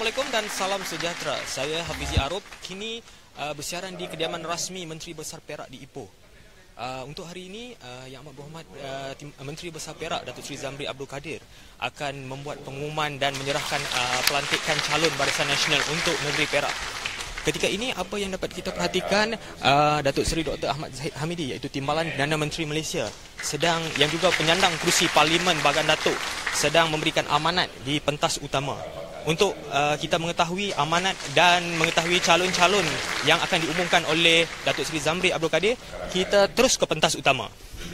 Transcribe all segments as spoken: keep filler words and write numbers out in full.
Assalamualaikum dan salam sejahtera. Saya Hafizi Arub, kini uh, bersiaran di kediaman rasmi Menteri Besar Perak di Ipoh. Uh, untuk hari ini, uh, Yang Amat Berhormat uh, Tim, uh, Menteri Besar Perak Datuk Seri Zamri Abdul Kadir akan membuat pengumuman dan menyerahkan uh, pelantikan calon Barisan Nasional untuk negeri Perak. Ketika ini, apa yang dapat kita perhatikan, uh, Datuk Seri Doktor Ahmad Zahid Hamidi, iaitu Timbalan Perdana Menteri Malaysia, sedang yang juga penyandang kerusi Parlimen Bagan Datuk, sedang memberikan amanat di pentas utama. Untuk uh, kita mengetahui amanat dan mengetahui calon-calon yang akan diumumkan oleh Datuk Seri Zamri Abdul Kadir, kita terus ke pentas utama.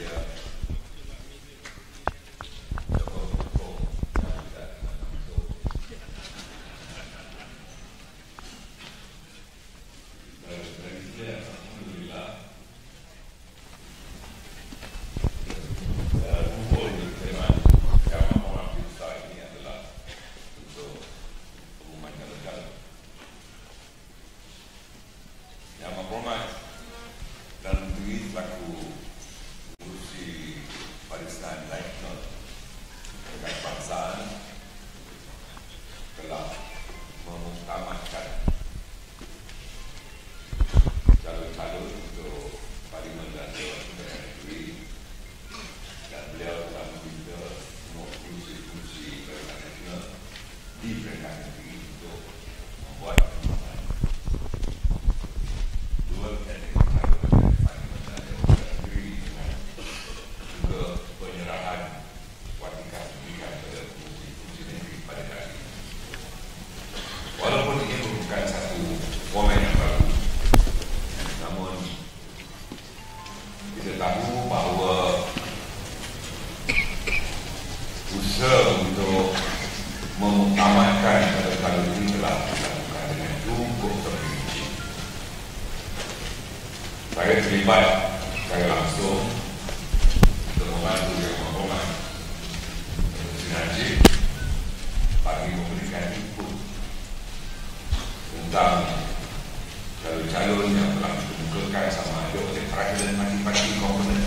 Untuk memutamatkan kalau ini telah dilakukan dengan cukup terperinci. Saya terlibat saya langsung untuk membantu Yang Berhormat Menteri Najib bagi memberikan input tentang calon-calon yang telah dikemukakan sama ada oleh peradilan parti-parti komponen,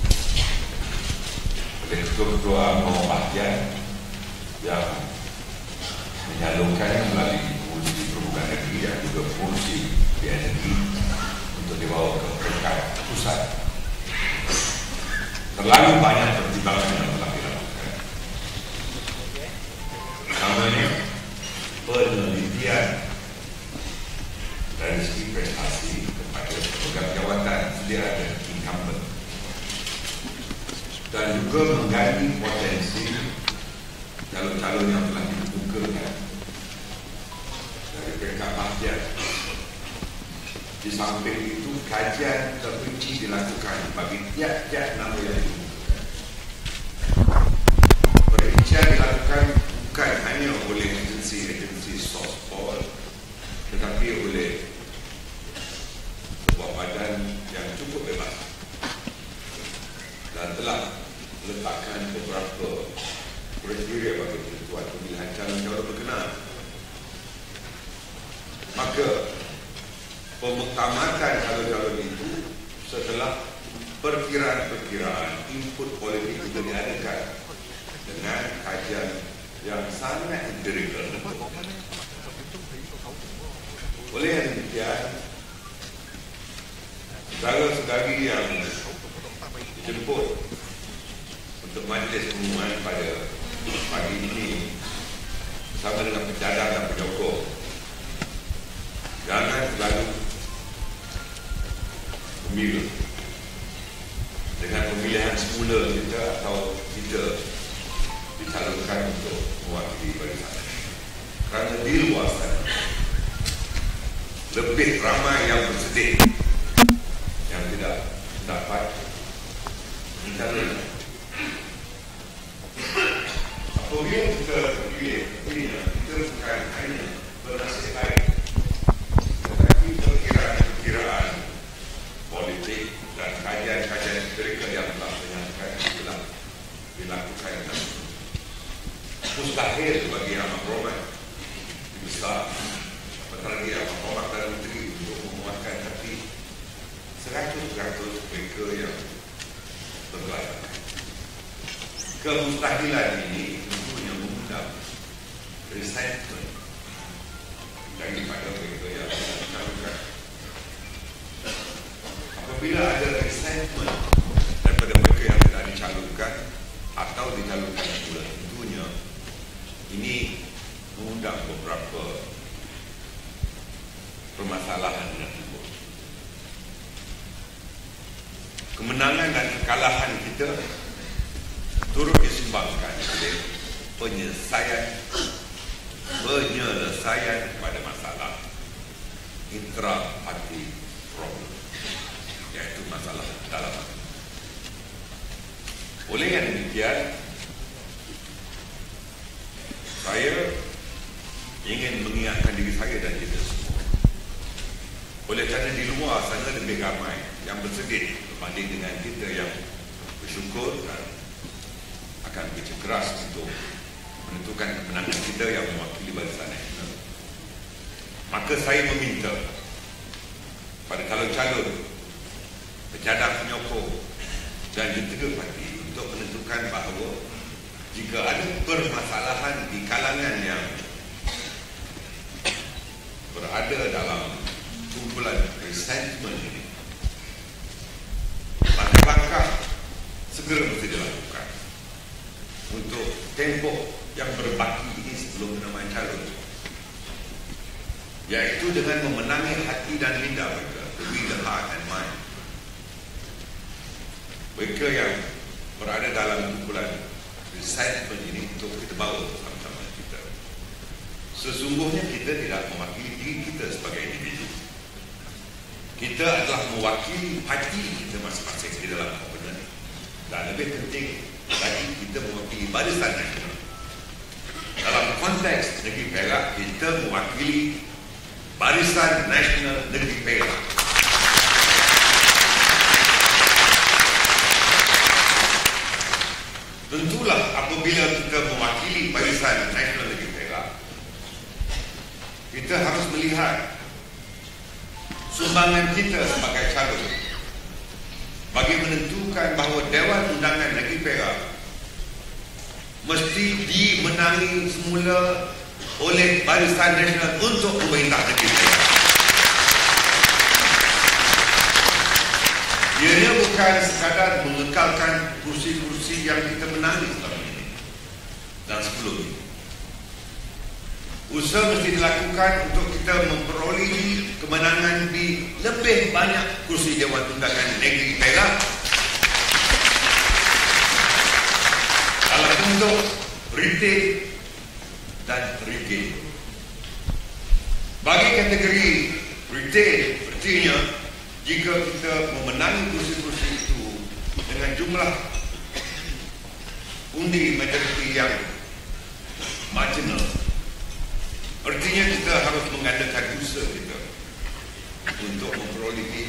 oleh ketua-ketua Muhammad Bahtian yang menyalurkan melalui fungsi perhubungan negeri dan juga fungsi B N N I untuk dibawa ke peringkat pusat. Terlalu banyak pertimbangan yang telah dilakukan. Pertamanya, penelitian dari segi prestasi kepada pemegang jawatan sedia ada incumbent, dan juga mengganti potensi calon-calon yang telah dikemukakan dari peringkat Bahtian. Di samping itu, kajian terperinci dilakukan bagi tiap-tiap nama yang dikemukakan. Perincian dilakukan bukan hanya oleh agensi-agensi source poll, tetapi oleh sebuah badan yang cukup bebas dan telah meletakkan beberapa kriteria bagi penentuan pemilihan calon-calon berkenaan. Maka pemuktamatan calon-calon itu setelah perkiraan-perkiraan input politik itu diadakan dengan kajian yang sangat integral. Oleh yang demikian, segala-segala yang dijemput untuk majlis pengumuman pada pagi ini bersama dengan pencadang dan penyokong, jangan selalu memilih dengan pemilihan semula kita atau kita dicalonkan untuk mewakili barisan. Kerana di luar sana lebih ramai yang bersedih yang tidak dapat dicalonkan. Apabila kita pilih, kita bukan hanya bernasib baik, tetapi perkiraan-perkiraan politik dan kajian-kajian mereka yang telah menyatakan telah dilakukan. Mustahil bagi Yang Berhormat besar, apatah lagi Yang Berhormat dan Menteri untuk memuatkan hati seratus peratus mereka yang bergelar. Kemustahilan ini tentunya mengundang resentment permasalahan yang timbul. Kemenangan dan kekalahan kita turut disumbangkan oleh penyelesaian penyelesaian kepada masalah intra-party problem, iaitu masalah dalaman. Oleh yang demikian, saya ingin mengingatkan diri saya dan kita semua, oleh kerana di luar sana lebih ramai yang bersedih berbanding dengan kita yang bersyukur dan akan bekerja keras untuk menentukan kemenangan kita yang mewakili barisan nasional. Maka saya meminta pada calon-calon pejabat penyokong dan jentera parti untuk menentukan bahawa jika ada permasalahan di kalangan yang berada dalam kumpulan resentment ini, langkah-langkah segera mesti dilakukan untuk tempoh yang berbaki ini sebelum penentuan calon, iaitu dengan memenangi hati dan minda mereka, to win the heart and mind mereka yang berada dalam kumpulan resentment ini, untuk kita bawa sama-sama kita. Sesungguhnya kita tidak mewakili diri kita sebagai individu. Kita adalah mewakili parti kita masing-masing di dalam komponen, dan lebih penting lagi kita mewakili barisan nasional. Dalam konteks negeri Perak, kita mewakili Barisan Nasional Negeri Perak. Tentulah apabila kita mewakili Barisan Nasional Negeri Perak, kita harus melihat sumbangan kita sebagai calon bagi menentukan bahawa Dewan Undangan Negeri Perak mesti dimenangi semula oleh Barisan Nasional untuk pemerintah negeri Perak. Ianya bukan sekadar mengekalkan kursi-kursi yang kita menangi selama ini dan sebelum ini. Usaha mesti dilakukan untuk kita memperolehi kemenangan di lebih banyak kursi Dewan Undangan Negeri Perak dalam bentuk retail dan regain. Bagi kategori retail, artinya jika kita memenangi kursi-kursi itu dengan jumlah undi majoriti yang marginal, artinya kita harus mengadakan usaha kita untuk memperolehi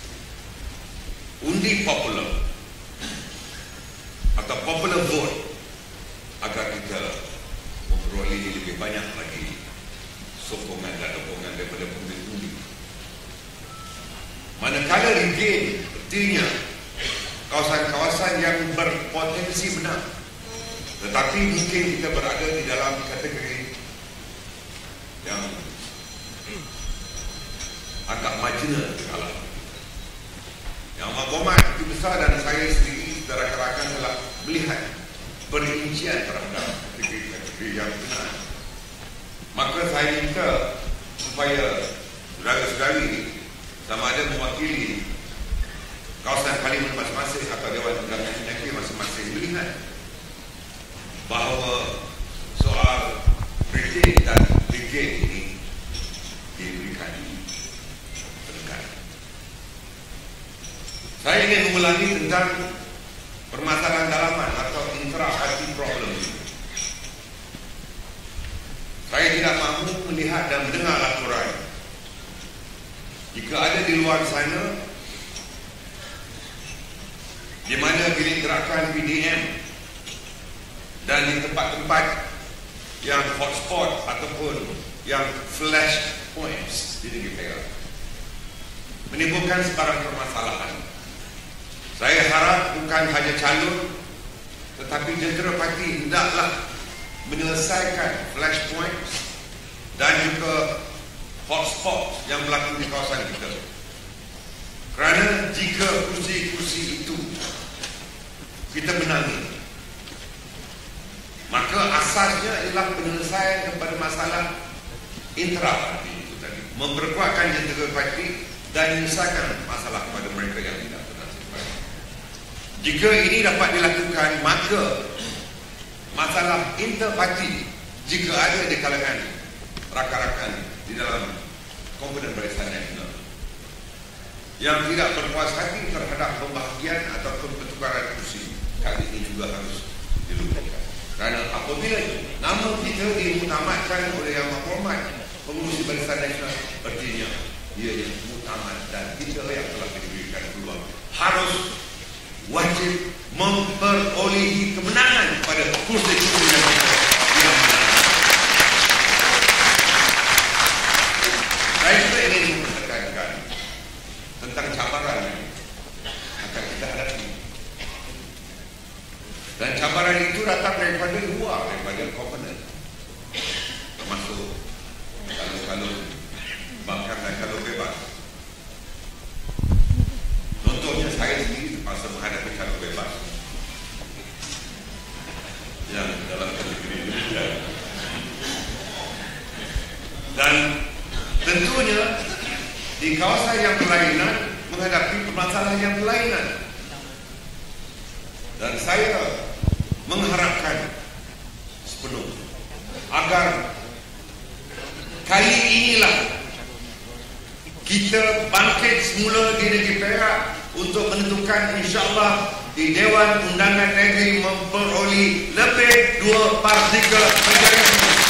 undi popular atau popular vote agar kita memperolehi lebih banyak lagi sokongan dan dukungan daripada pemilih undi. Manakala regain, artinya kawasan-kawasan yang berpotensi menang, tetapi mungkin kita berada di dalam kategori yang agak marginal kalah. Yang Mahkamah itu besar dan saya sendiri secara kerakan telah melihat perincian terhadap kategori-kategori yang benar. Maka saya minta supaya saudara-saudari sama ada mewakili kawasan parlimen masing-masing atau Dewan Undangan Negeri masing-masing melihat bahawa soal regain dan regain ini diberikan penekanan. Saya ingin mengulangi tentang permasalahan dalaman atau intra-party problem. Saya tidak mahu melihat dan mendengar laporan jika ada di luar sana di mana bilik gerakan P D M dan di tempat-tempat yang hotspot ataupun yang flash points di negeri Perak menimbulkan sebarang permasalahan. Saya harap bukan hanya calon tetapi jentera parti hendaklah menyelesaikan flash points dan juga hotspot yang berlaku di kawasan kita. Kerana jika kursi-kursi itu kita menangi, maka asasnya ialah penyelesaian kepada masalah intra-parti itu tadi, memperkuatkan jentera parti dan menyelesaikan masalah kepada mereka yang tidak bernasib. Jika ini dapat dilakukan, maka masalah interparti jika ada di kalangan rakan-rakan di dalam komponen Barisan Nasional yang tidak berpuas hati terhadap pembahagian ataupun pertukaran kursi, kali ini juga harus dilupakan. Kerana apabila nama kita dimutamatkan oleh Yang Berhormat Pengurusi Barisan Nasional, artinya ia yang mutamat dan kita yang telah diberikan peluang harus wajib memperolehi kemenangan pada kursi-kursi yang yang menang. Saya juga ingin menekankan tentang cabaran yang akan kita hadapi. Dan cabaran itu datang daripada luar, daripada komponen, termasuk kalung-kalung bakar dan kalung bebas. Contohnya saya sendiri terpaksa menghadapi kalung bebas yang dalam kategori militer. Dan tentunya di kawasan yang berlainan menghadapi permasalahan yang berlainan. Dan saya mengharapkan sepenuh agar kali inilah kita bangkit semula di negeri Perak untuk menentukan insya-Allah di Dewan Undangan Negeri memperoleh lebih dua per tiga penjara.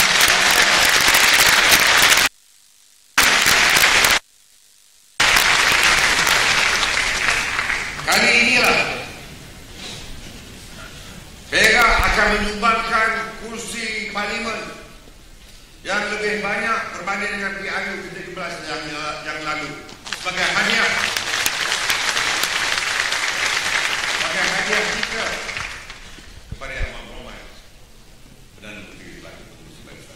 Kali inilah Perak akan menyumbangkan kursi parlimen yang lebih banyak berbanding dengan P R U ke tiga belas yang, yang lalu sebagai hadiah sebagai hadiah kita kepada Yang Berhormat Perdana Menteri Kelana Pengurusi Barisan.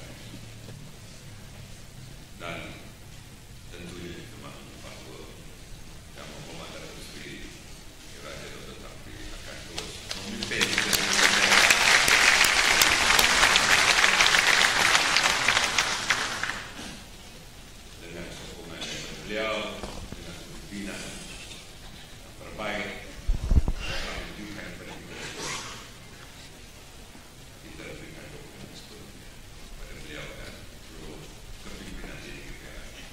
Dan tentunya kita mahu bahawa Yang Berhormat Datuk Seri Raja Doktor Zamri akan terus memimpin kita beliau dengan pimpinan terbaik telah diberikan kepada kita. Kita berikan dokumen tersebut kepada beliau dan seluruh kepimpinan di negara.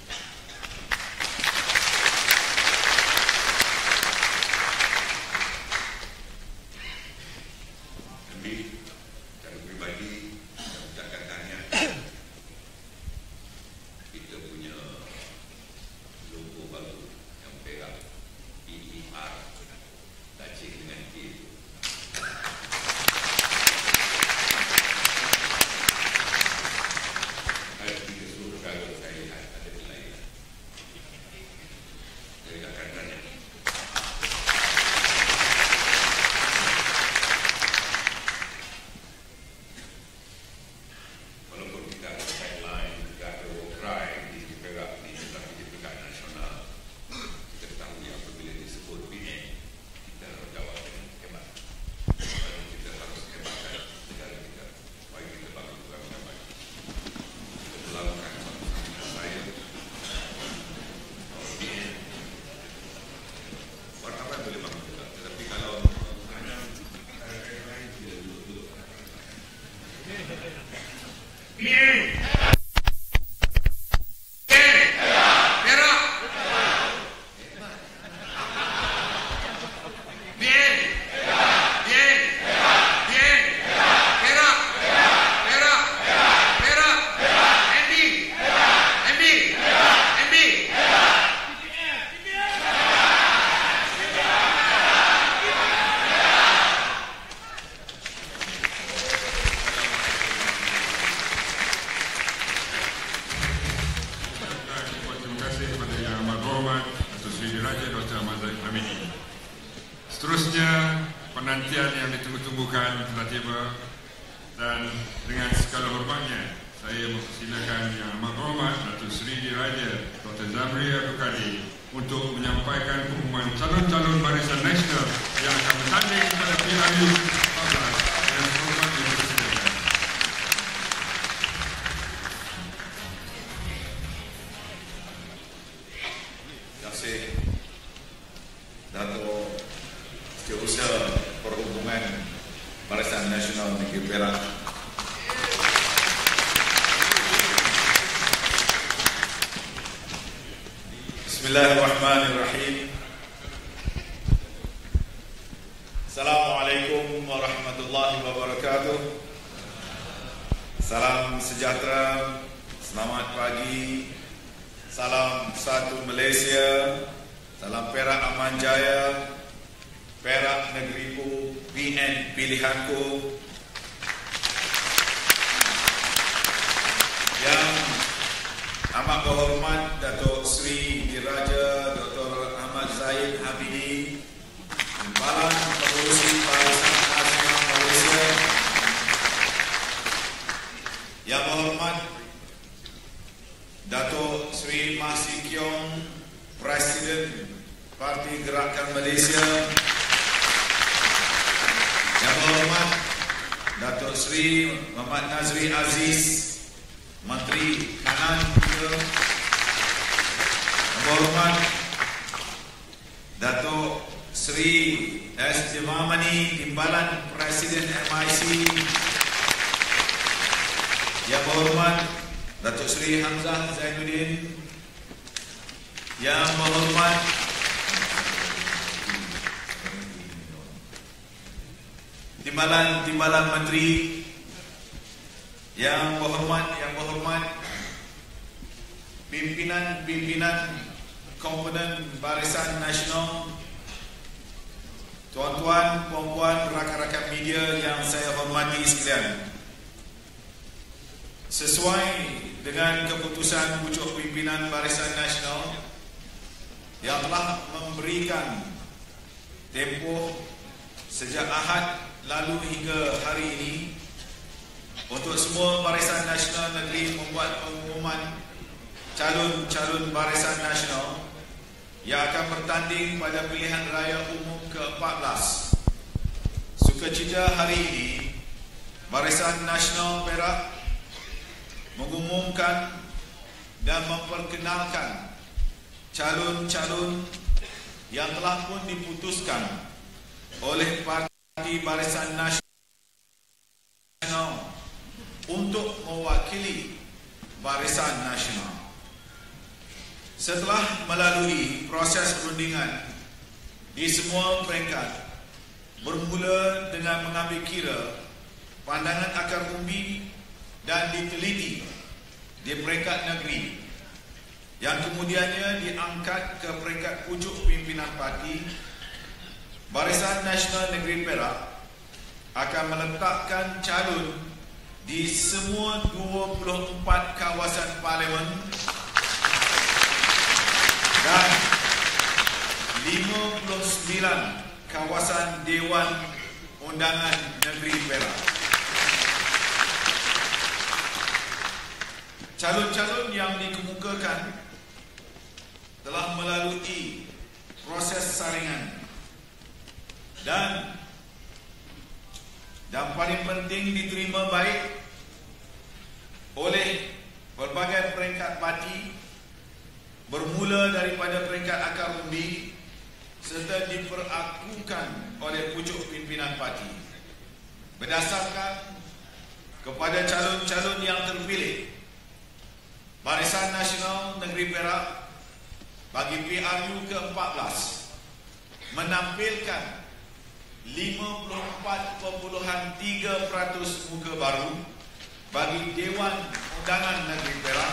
Demi secara pribadi saya ucapkan tahniah kita punya logo baru yang Perak P E R Dacik dengan K. Ada tiga seluruh kalau saya lihat ada kelainan. Saya akan tanya. Walaupun kita ada guideline, kita ada cry di Perak ni tentang kebijakan nasional, kita ketahui apabila disebut P N, kita harus jawab dengan hebat. Dan kita harus hebatkan negara kita supaya kita bangun program yang baik. Kita melakukan sama-sama dengan saya. P N, wartawan boleh bangun juga, tetapi kalau hanya ada lain tidak duduk-duduk. P N. Seterusnya, penantian yang ditunggu-tunggukan telah tiba dan dengan segala hormatnya saya mempersilakan Yang Amat Berhormat Datuk Seri Diraja Doktor Zamri Abdul Kadir untuk menyampaikan pengumuman calon-calon Barisan Nasional yang akan bertanding pada P R U empat belas. Yang hormat dipersilakan. kasih Dato' Setiausaha Perhubungan Barisan Nasional Negeri Perak. Bismillahirrahmanirrahim. Assalamualaikum warahmatullahi wabarakatuh. Salam sejahtera, selamat pagi, salam satu Malaysia, salam Perak Aman Jaya, Perak negeriku, P N pilihanku. Yang amat berhormat Datuk Seri Diraja Doktor Ahmad Zahid Habibie, Timbalan Pengurusi Barisan Nasional Malaysia. Yang berhormat Datuk Seri Mah Si Keong, Presiden Parti Gerakan Malaysia. Yang berhormat Datuk Seri Muhammad Nazri Aziz, Menteri Kanan kita. Yang berhormat Datuk Seri S. Jemamani, Timbalan Presiden M I C. Yang berhormat Datuk Seri Hamzah Zainuddin. Yang berhormat Timbalan-timbalan Menteri. Yang berhormat, yang berhormat pimpinan-pimpinan komponen Barisan Nasional, tuan-tuan, puan-puan, rakan-rakan media yang saya hormati sekalian. Sesuai dengan keputusan pucuk pimpinan Barisan Nasional yang telah memberikan tempoh sejak Ahad lalu hingga hari ini untuk semua Barisan Nasional Negeri membuat pengumuman calon-calon Barisan Nasional yang akan bertanding pada pilihan raya umum ke empat belas. Sukacita hari ini, Barisan Nasional Perak mengumumkan dan memperkenalkan calon-calon yang telah pun diputuskan oleh Parti Barisan Nasional untuk mewakili Barisan Nasional. Setelah melalui proses perundingan di semua peringkat, bermula dengan mengambil kira pandangan akar umbi dan diteliti di peringkat negeri, yang kemudiannya diangkat ke peringkat pucuk pimpinan parti, Barisan Nasional Negeri Perak akan meletakkan calon di semua dua puluh empat kawasan parlimen dan lima puluh sembilan kawasan Dewan Undangan Negeri Perak. Calon-calon yang dikemukakan telah melalui proses saringan dan dan paling penting diterima baik oleh berbagai peringkat parti, bermula daripada peringkat akar umbi serta diperakukan oleh pucuk pimpinan parti berdasarkan kepada calon-calon yang terpilih. Barisan Nasional Negeri Perak bagi P R U ke empat belas menampilkan lima puluh empat perpuluhan tiga peratus muka baru bagi Dewan Undangan Negeri Perak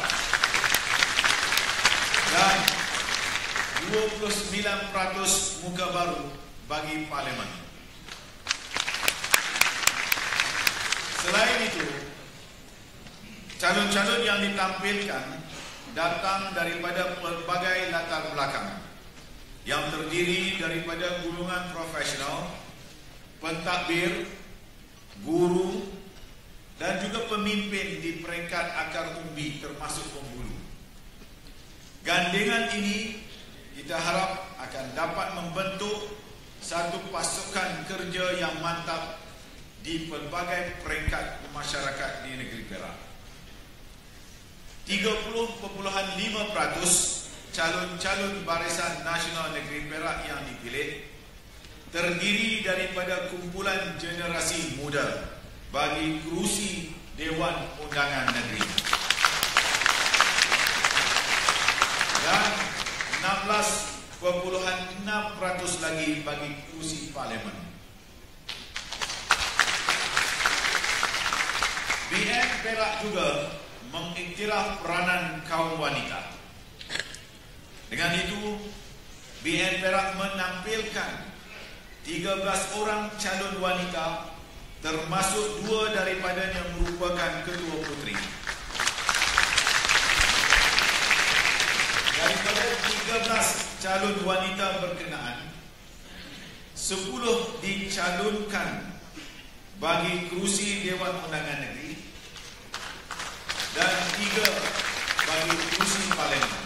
dan dua puluh sembilan peratus muka baru bagi Parlimen. Selain itu, calon-calon yang ditampilkan datang daripada berbagai latar belakang yang terdiri daripada golongan profesional, pentadbir, guru dan juga pemimpin di peringkat akar umbi termasuk penghulu. Gandengan ini kita harap akan dapat membentuk satu pasukan kerja yang mantap di pelbagai peringkat masyarakat di negeri Perak. tiga puluh perpuluhan lima peratus calon-calon Barisan Nasional Negeri Perak yang dipilih terdiri daripada kumpulan generasi muda bagi kerusi Dewan Undangan Negeri dan enam belas perpuluhan enam peratus lagi bagi kerusi Parlimen. B N Perak juga mengiktiraf peranan kaum wanita. Dengan itu, B N Perak menampilkan tiga belas orang calon wanita termasuk dua daripadanya merupakan ketua puteri. Daripada tiga belas calon wanita berkenaan, sepuluh dicalonkan bagi kerusi Dewan Undangan Negeri dan tiga bagi kerusi Parlimen.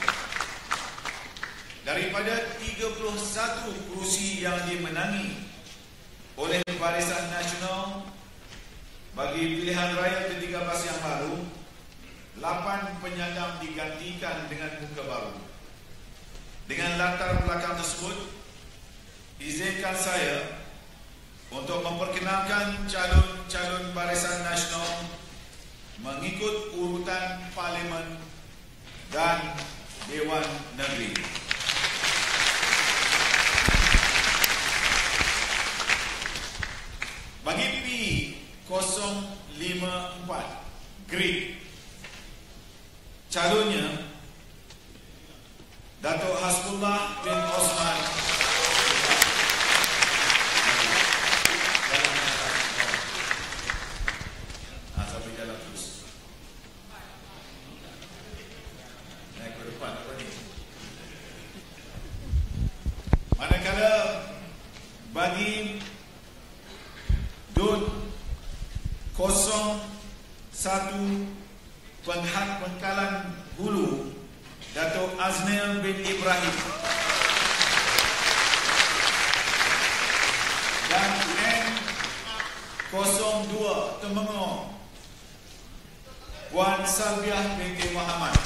Daripada tiga puluh satu kerusi yang dimenangi oleh Barisan Nasional bagi pilihan raya ke tiga belas yang baru, lapan penyandang digantikan dengan muka baru. Dengan latar belakang tersebut, izinkan saya untuk memperkenalkan calon-calon Barisan Nasional mengikut urutan Parlimen dan Dewan Negeri. Bagi P kosong lima empat Grid, calonnya Datuk Hasbullah bin Osman ah, sampai jalan terus naik ke depan apa ni. Manakala bagi Dun kosong satu Penghak Pengkalan Hulu, Datuk Aznil bin Ibrahim, dan N kosong dua Temenggung, Puan Salbiah binti Muhammad.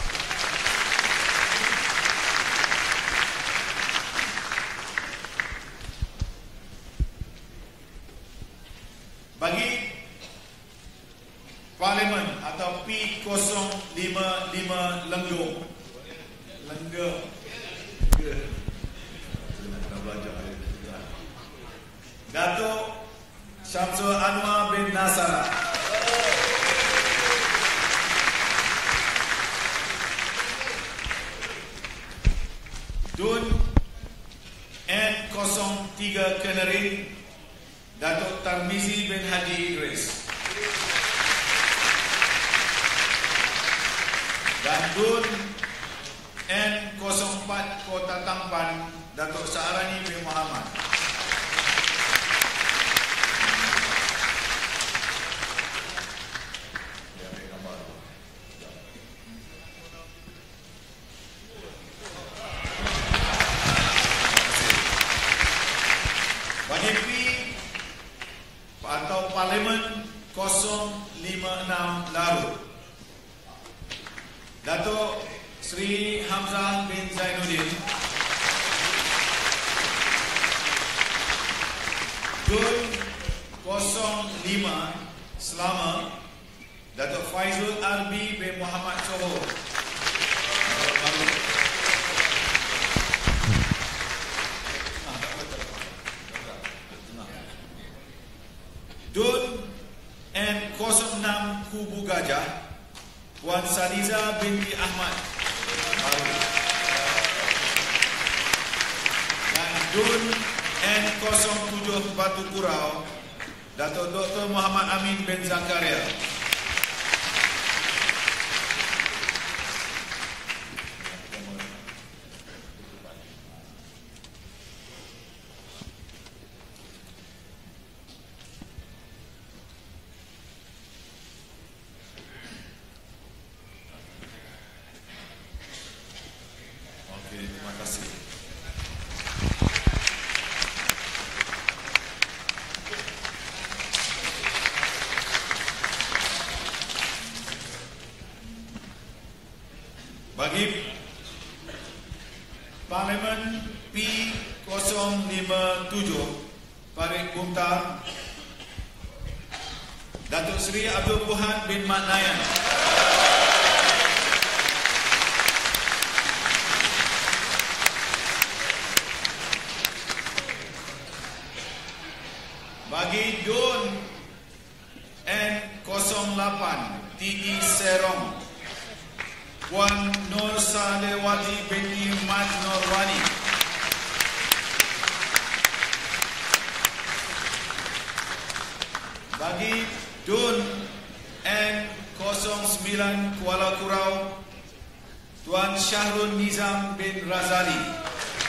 Bagi Parlimen atau P kosong lima lima Lenggong, Lenggong, Datuk Syamsul Anwar bin Nasara. Dun N kosong tiga Keneri, Datuk Tarmizi bin Haji Idris. Dan Dun N kosong empat Kota Tampan, Datuk Saarani bin Muhammad. Bagi P atau Parlimen kosong lima enam Larut, Datuk Sri Hamzah bin Zainuddin. Dun kosong lima Selama, Datuk Faizul Arbi bin Muhammad Sohor. Dun N kosong enam Kubu Gajah, Puan Sadiza binti Ahmad. Dan Dun N kosong tujuh Batu Kurau, Datuk Doktor Muhammad Amin bin Zakaria. Terima kasih. Parlimen P kosong lima tujuh Parit Buntar, Datuk Seri Abdul Puhan bin Mat Nayan. Bagi Dun N kosong lapan Tigi Serong, Puan Nur Salewati binti Mat Norwani. Bagi Dun N kosong sembilan Kuala Kurau, Tuan Syahrul Nizam bin Razali.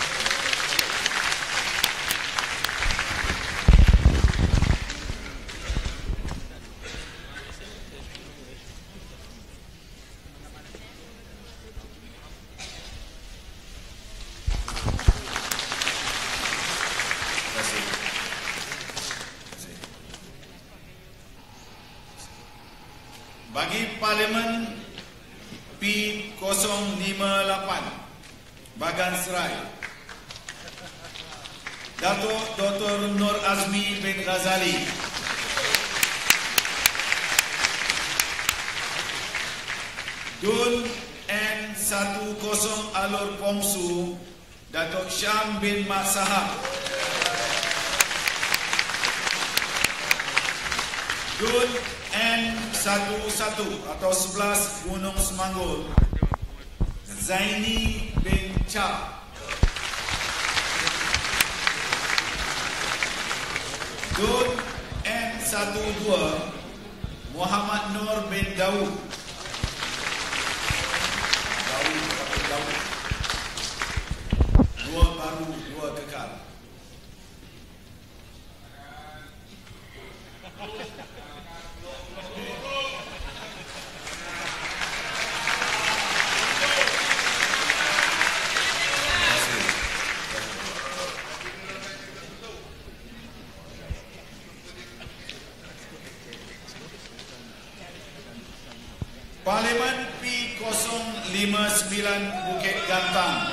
Bagi Parlimen P kosong lima lapan Bagan Serai, Datuk Doktor Nur Azmi bin Ghazali. Dun N satu kosong Alur Pomsu, Datuk Syam bin Mat Sahab. Dun N satu satu atau sebelas Gunung Semanggul, Zaini bin Cha. Dun N satu dua Muhammad Nur bin Daud. Daud, Daud. Dua baru, dua kekal. Parlimen P kosong lima sembilan Bukit Gantang,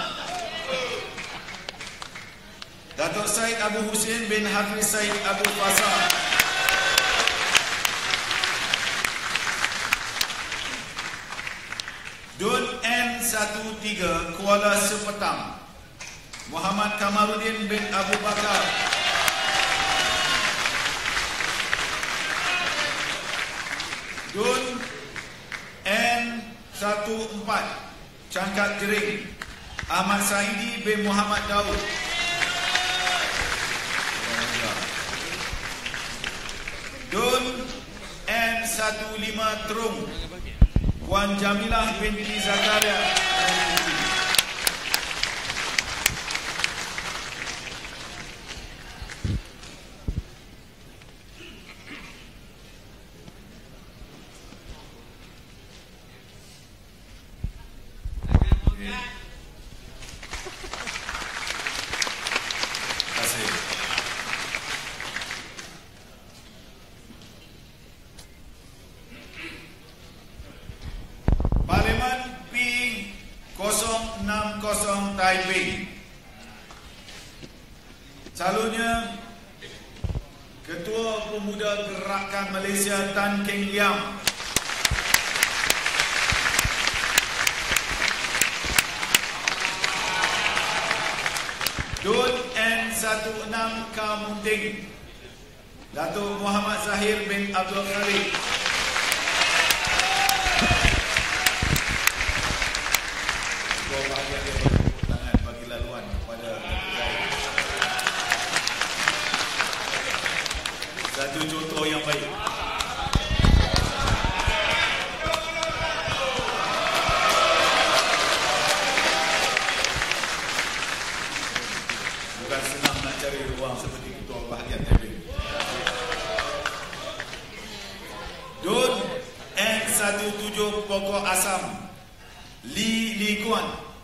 Datuk Said Abu Husin bin Hafiz Said Abu Fasar. Dun N satu tiga Kuala Sepetang, Muhammad Kamarudin bin Abu Bakar. Dun N satu empat Cangkat Jering, Ahmad Saidi bin Muhammad Daud. Dun N satu lima Terung, Puan Jamilah binti Zakaria. Parlimen P kosong enam kosong Taiping, calonnya Ketua Pemuda Gerakan Malaysia Tan Keng Liam. Dun N satu enam Kamunting, Datuk Muhammad Zahir bin Abdul Khalid. Bagi laluan kepada satu contoh yang baik. Bukan senang nak cari ruang seperti Ketua Bahagian Taiping. Dun N satu tujuh Pokok Asam, Li Li Kuan.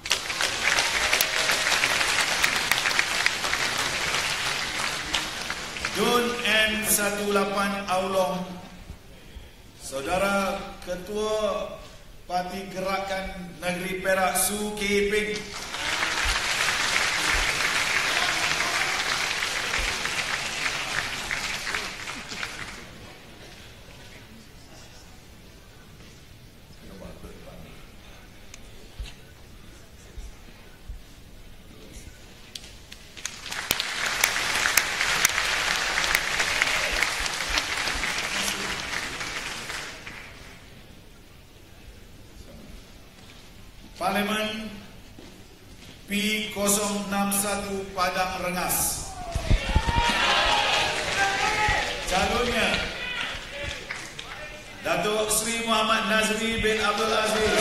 Dun N satu lapan Aulong, Saudara Ketua Parti Gerakan Negeri Perak Su Kei Ping. Parlimen P kosong enam satu Padang Rengas. Calonnya Datuk Seri Muhammad Nazri bin Abdul Aziz.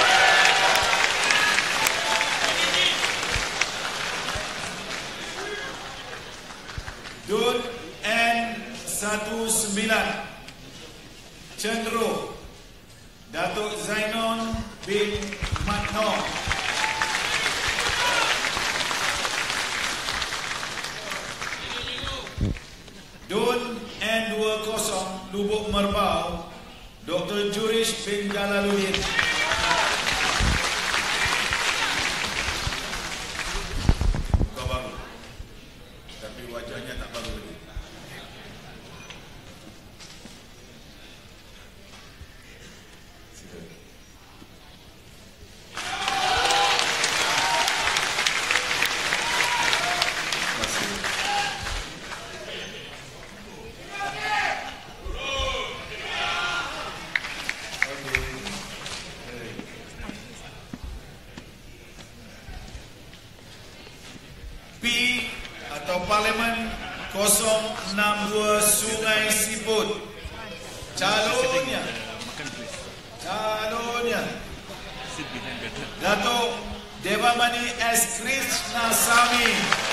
Dun N satu sembilan Cenderuh Datuk Zainon bin Matno. Dun N dua kosong Lubuk Merbau Doktor Jurish bin Jalaluddin. Muka baru, tapi wajahnya tak baru lagi. P atau Parlimen kosong enam dua Sungai Siput. Calonnya Calonnya Datuk Devamani S. Krishnasamy.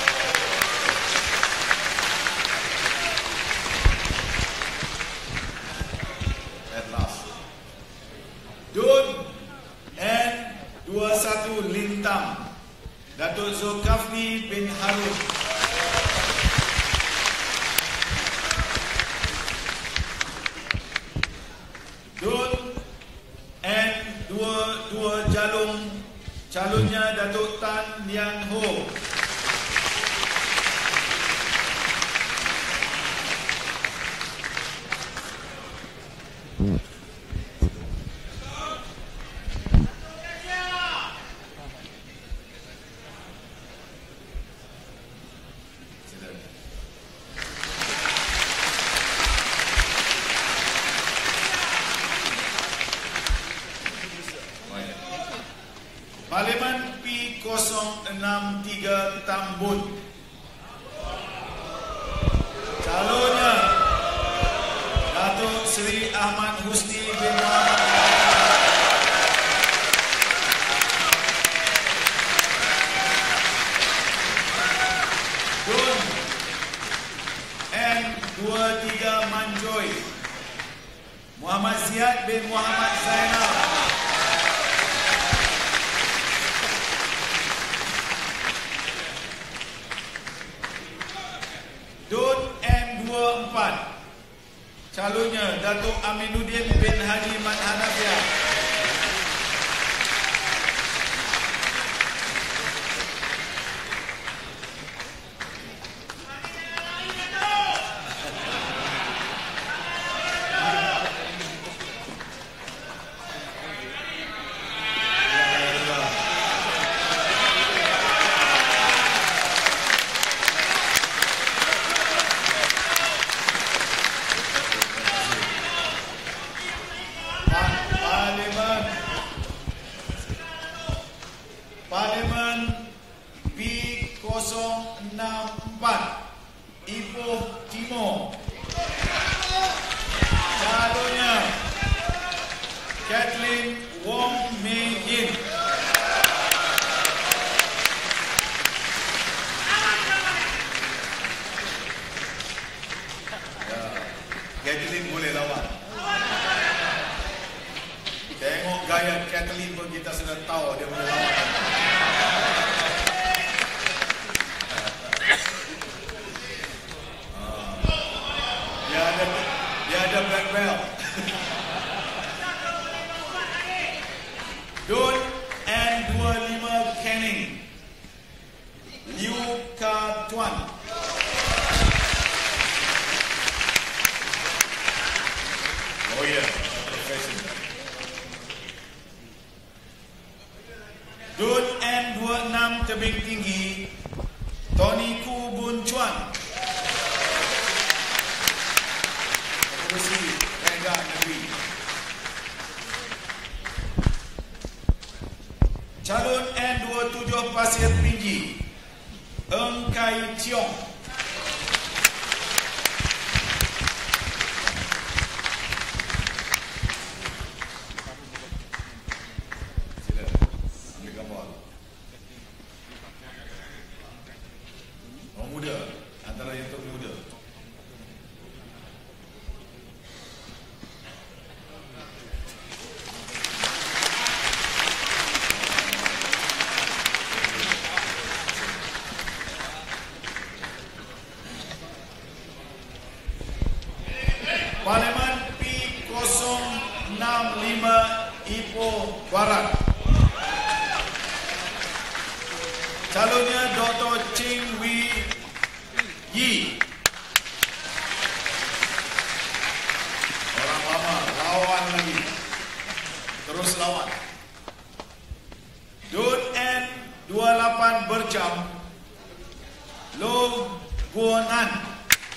At last. Dun N dua satu Lintang Datuk Zulkafli bin Harun. Dun N dua dua Jalung, calonnya Datuk Tan Lian Ho. Parlimen P kosong enam tiga Tambun. Calonnya Datuk Seri Ahmad Husni bin Muhammad. Dun N dua tiga Manjoy Muhammad Ziyad bin Muhammad Zainal. Dun N dua empat calonnya Datuk Aminuddin bin Haji Mat Hanafiah. Parlimen B kosong enam empat Ipoh Timur. Calonnya Kathleen Wong Mei Yin. Ya, Kathleen boleh lawan. Tengok gaya Kathleen pun kita sudah tahu dia boleh lawan. Dia ada, dia ada black belt. Dun N dua lima Canning Liu Ka Tuan. Oh ya, yeah. Professional. Dun N dua enam Tebing Tinggi Tony Ku Bun Chuan. Komisi Rengga Negeri. Calon N dua puluh tujuh Pasir Tinggi, Eng Kai Tiong. Sila, ambil gambar. Orang muda, antara yang termuda. Parlimen P kosong enam lima Ipoh Barat. Calonnya Doktor Ching Wee Yi. Orang lama, lawan lagi. Terus lawan. Dun N dua puluh lapan berjam. Lo Guonan.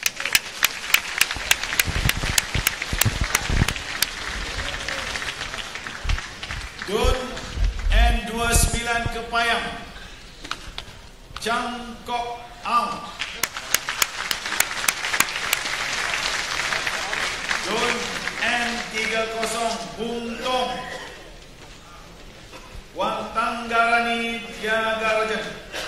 Dun N dua puluh sembilan Kepayang, Chang Kok Ang. Dun N tiga puluh Bung Tong, Wang Tanggarani Tiagarajan.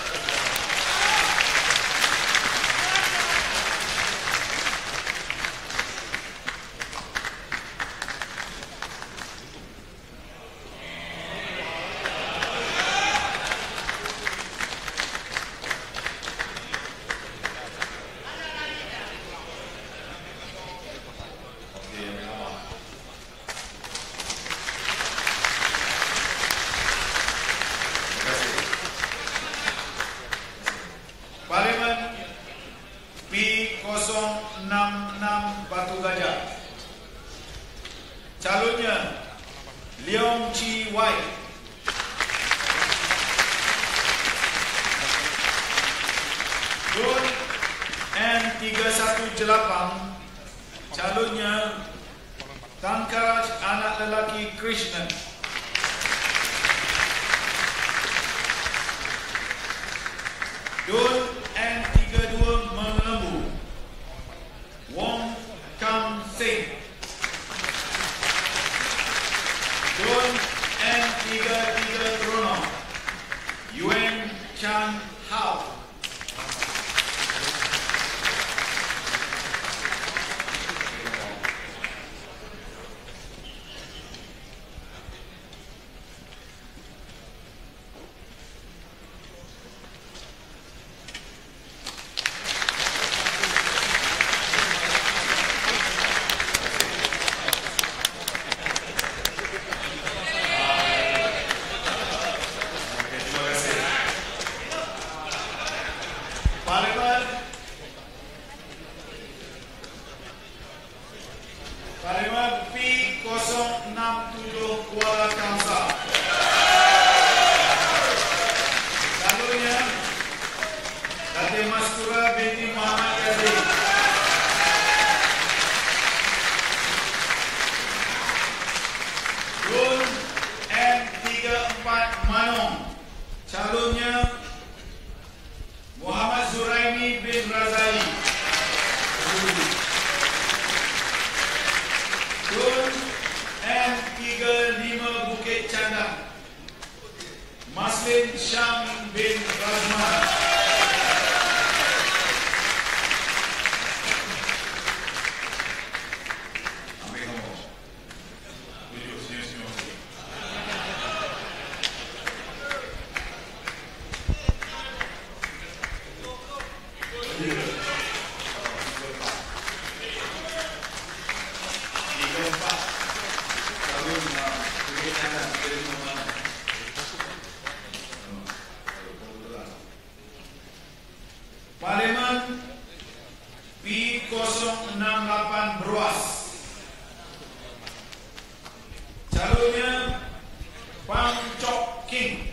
Parlimen P kosong enam enam Batu Gajah. Calonnya Leong Chi Wai. Dun N tiga satu Jelapang. Calonnya Tangkaraj anak lelaki Krishnan. Dun N tiga dua Melembu, Wong Kam Sing. Dun N tiga tiga Trono, Yuen Chan Hao. Parlimen Parlimen P kosong enam tujuh Kuala Kangsar. Calonnya Datin Mastura binti Muhammad Yazid. Dun N tiga empat Manong. Calonnya Muhammad Zuraini bin Razali. Dun N tiga lima Bukit Canda, Maslin Syam bin Razman. Ambil nombor. Video senyum-senyum. Parlimen P kosong enam lapan Beruas. Calonnya Pang Chok King.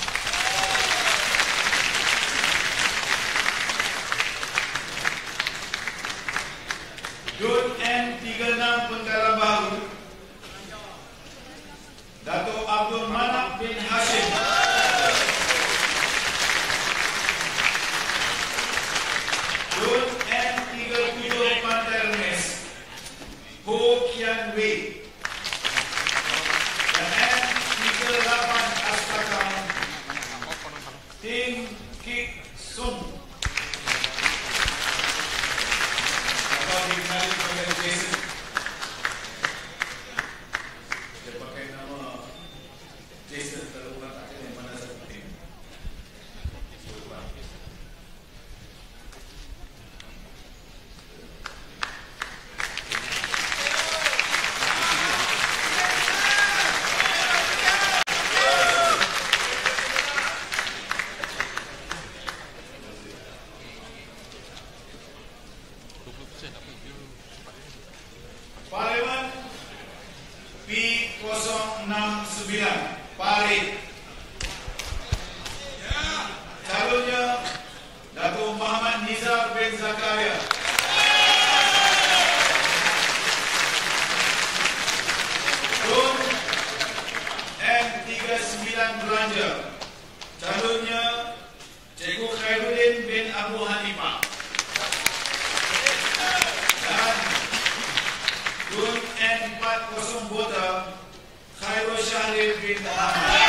Dun N tiga enam Pengkalan Baru, Dato' Abdul Manap bin Hashim. Kik Sung atau dikenali sebagai Jason. Dia pakai nama Jason, kalau orang tak tahu mana satu tim. Parlimen P kosong enam sembilan Parit. Calonnya Datuk Muhammad Nizar bin Zakaria. Tun M tiga puluh sembilan Belanja. Calonnya Cikgu Khairuddin bin Abu Hanifah. Dan Tun N empat puluh Bota Khairul Syahril bin Ahmad.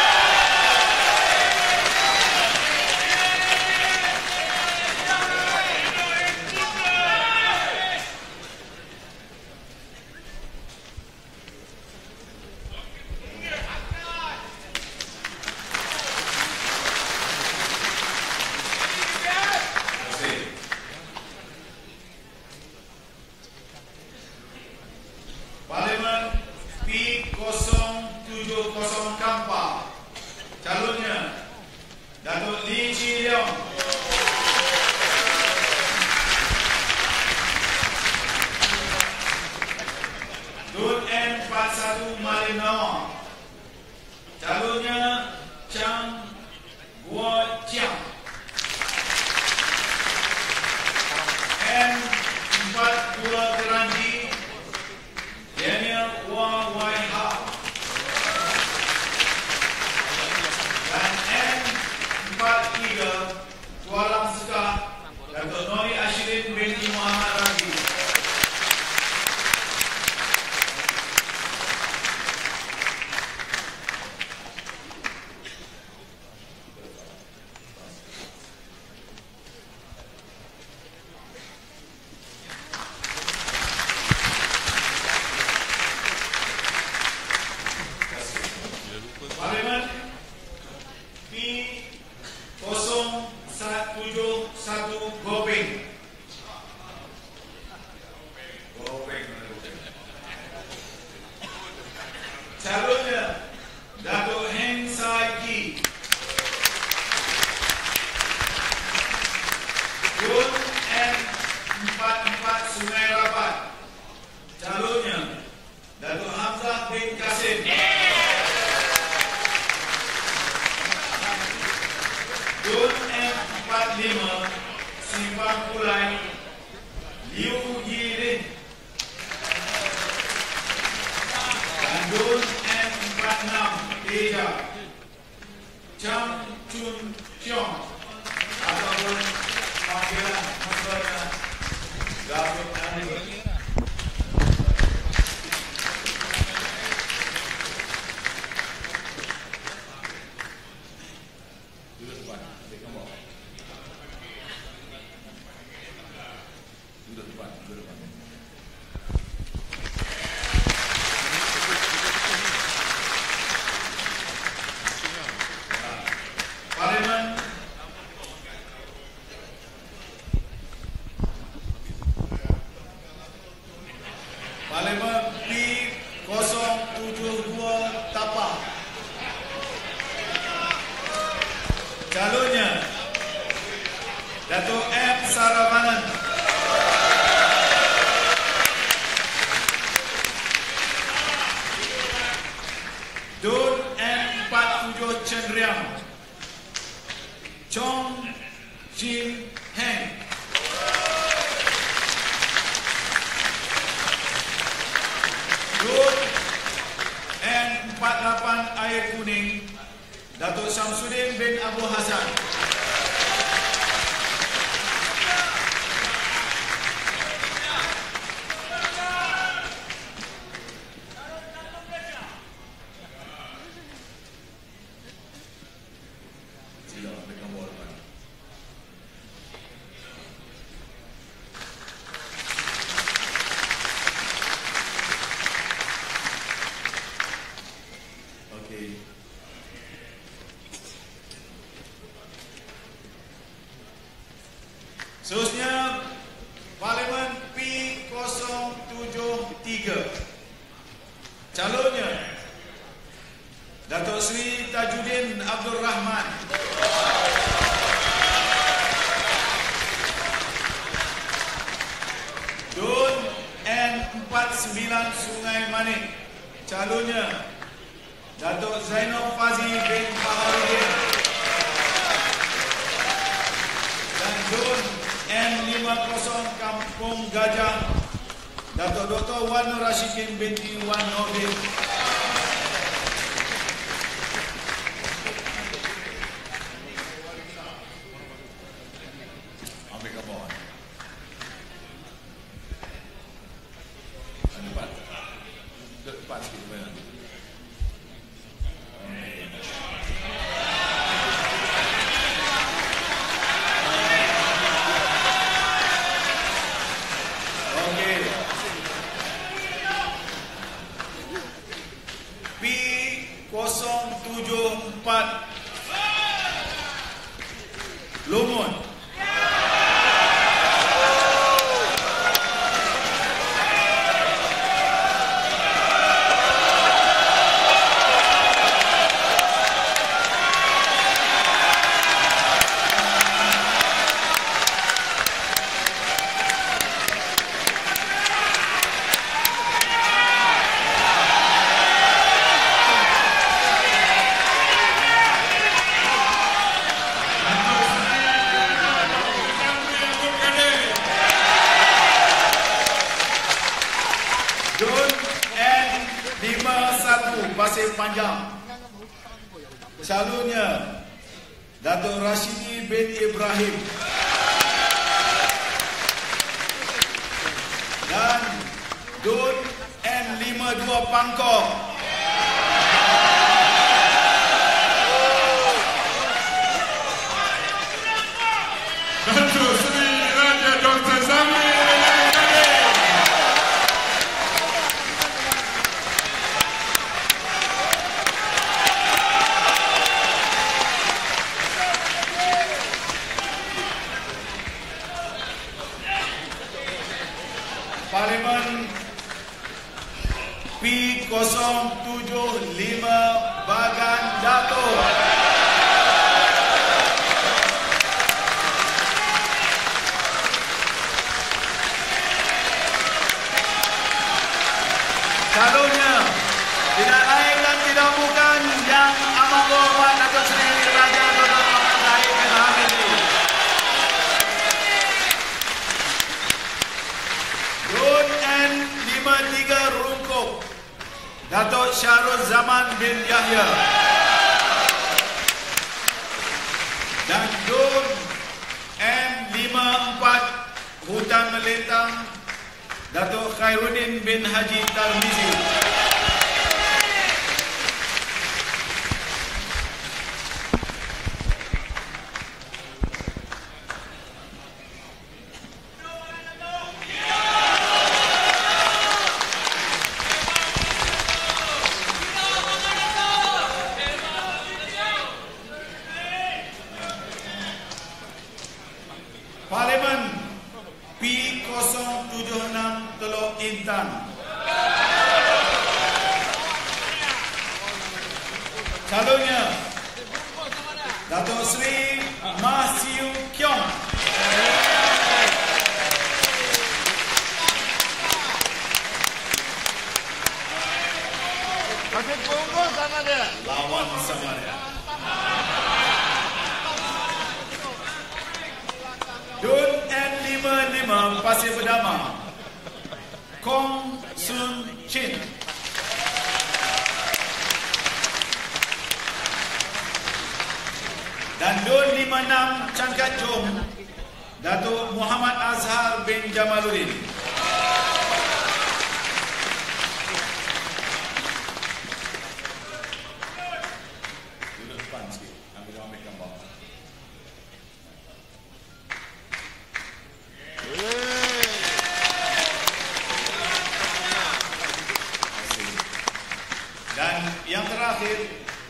Parlimen P kosong tujuh kosong Kampar. Calonnya Datuk Lee Chi Leong. Tun N empat puluh satu Malinawa. Calonnya Chang Guo Chiang. N empat puluh dua Keranji Daniel Wang Wai Ha. Dan N empat puluh tiga Kuala Sekah Datuk Nori Ashirin binti Muhammad Rabi. Parlimen P kosong tujuh satu Gopeng. Gopeng. Calonnya Datuk Heng Sai Ki. Tun N empat puluh empat Sungai Rabat. Calonnya Datuk Hamzah bin Kasim. Tun M empat puluh lima Simpang Kulai Liu Yirin. Dan Tun M empat puluh enam Teja Chang Chun Cheong ataupun panggilan maksudnya Datuk Anwar. Duduk depan, ambil gambar. Duduk depan, duduk depan. Parlimen Parlimen P kosong tujuh dua Tapah. Calonnya Datuk M Saravanan. Tun M empat puluh tujuh Cendriang. Chong Jin Heng. Tun N empat puluh lapan Air Kuning. Datuk Syamsuddin bin Abu Hasan. Sila ambil gambar depan. Seterusnya, Parlimen P kosong tujuh tiga. Calonnya Datuk Seri Tajuddin Abdul Rahman. Dun N empat sembilan Sungai Manik. Calonnya Datuk Zainal Fazi bin Baharudin. Dan Dun N lima kosong Kampung Gajah, Datuk Doktor Wan Nur Rashikin binti Wan Nordin. Ambil gambar. Depan. Depan sikit banyak. tujuh empat Lumut. Pasir Panjang. Calonnya Datuk Rashidi bin Ibrahim. Dan Dun N lima dua Pangkor. Datuk Seri Raja Doktor Zamri. Parlimen P kosong tujuh lima Bagan Datuk. Calonnya tidak lain dan tidak bukan Yang Amat Berhormat Datuk Seri Raja Doktor Muhammad Zahid bin Hamid. Dun N lima tiga Rungkuk, Datuk Syahrul Zaman bin Yahya. Dan Dun N lima empat Hutan Melintang, Datuk Khairuddin bin Haji Tarmizi. Parlimen P kosong tujuh enam Teluk Intan. Calonnya Datuk Seri Mah Siu Kiong. Masih punggung sama dia. Lawan sama dia. Dun N lima lima Pasir Berdama, Kong Sun Chin. Dan Dun lima enam Cangkat Jom, Datuk Muhammad Azhar bin Jamaluddin. Duduk depan sikit, ambil ambil gambar. Dan yang terakhir,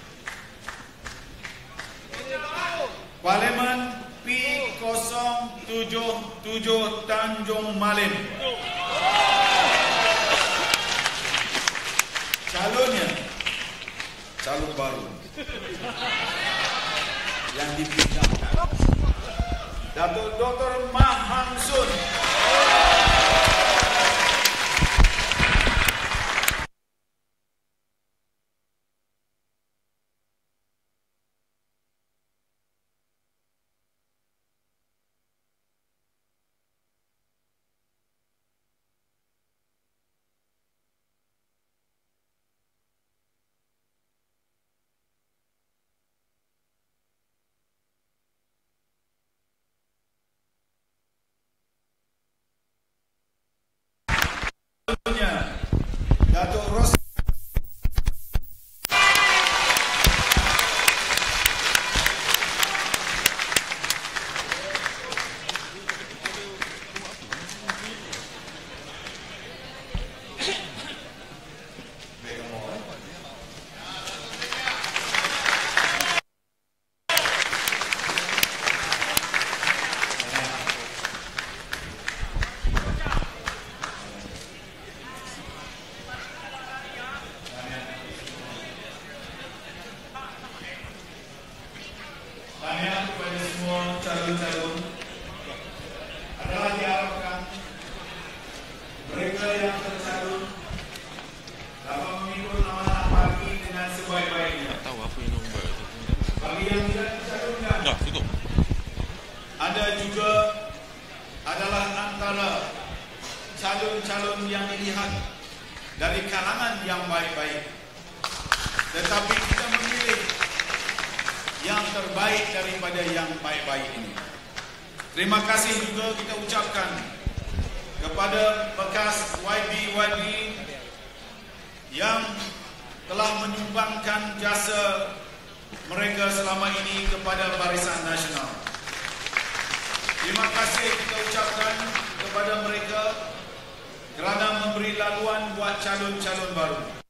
Parlimen P kosong tujuh tujuh Tanjung Malim. Calonnya calon baru yang dipindahkan, Datuk Doktor Mah Hang Sun. Datuk Ros Tahniah kepada semua calon-calon. Adalah diharapkan mereka yang tercalon dapat mengikut amanah parti dengan sebaik-baiknya. Tahu apa yang nombor itu? Bagi yang tidak tercalonkan, Dah, tutup. ada juga adalah antara calon-calon yang dilihat dari kalangan yang baik-baik. Tetapi kita memilih yang terbaik daripada yang baik-baik ini. Terima kasih juga kita ucapkan kepada bekas Y B Y B yang telah menyumbangkan jasa mereka selama ini kepada Barisan Nasional. Terima kasih kita ucapkan kepada mereka kerana memberi laluan buat calon-calon baru.